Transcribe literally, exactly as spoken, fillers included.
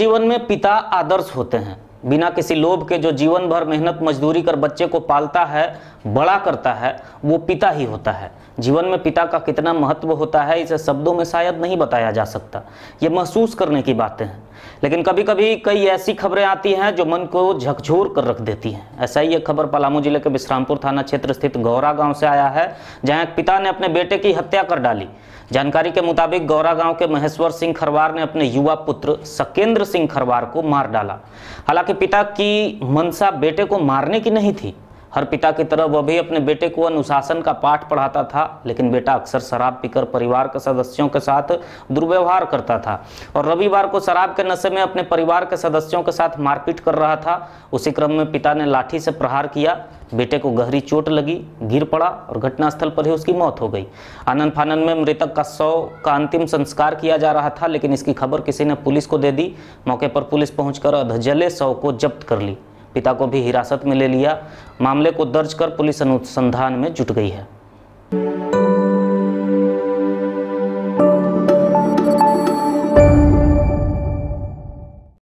जीवन में पिता आदर्श होते हैं। बिना किसी लोभ के जो जीवन भर मेहनत मजदूरी कर बच्चे को पालता है, बड़ा करता है, वो पिता ही होता है। जीवन में पिता का कितना महत्व होता है इसे शब्दों में शायद नहीं बताया जा सकता, ये महसूस करने की बातें हैं। लेकिन कभी कभी कई ऐसी खबरें आती हैं जो मन को झकझोर कर रख देती हैं। ऐसा ही एक खबर पलामू जिले के विश्रामपुर थाना क्षेत्र स्थित गौरा गांव से आया है, जहां एक पिता ने अपने बेटे की हत्या कर डाली। जानकारी के मुताबिक गौरा गांव के महेश्वर सिंह खरवार ने अपने युवा पुत्र सकेंद्र सिंह खरवार को मार डाला। हालांकि पिता की मंशा बेटे को मारने की नहीं थी। हर पिता की तरह वह भी अपने बेटे को अनुशासन का पाठ पढ़ाता था, लेकिन बेटा अक्सर शराब पीकर परिवार के सदस्यों के साथ दुर्व्यवहार करता था और रविवार को शराब के नशे में अपने परिवार के सदस्यों के साथ मारपीट कर रहा था। उसी क्रम में पिता ने लाठी से प्रहार किया, बेटे को गहरी चोट लगी, गिर पड़ा और घटनास्थल पर ही उसकी मौत हो गई। आनन फानन में मृतक का शव का अंतिम संस्कार किया जा रहा था, लेकिन इसकी खबर किसी ने पुलिस को दे दी। मौके पर पुलिस पहुंचकर अधजले शव को जब्त कर ली। पिता को भी हिरासत में ले लिया। मामले को दर्ज कर पुलिस अनुसंधान में जुट गई है।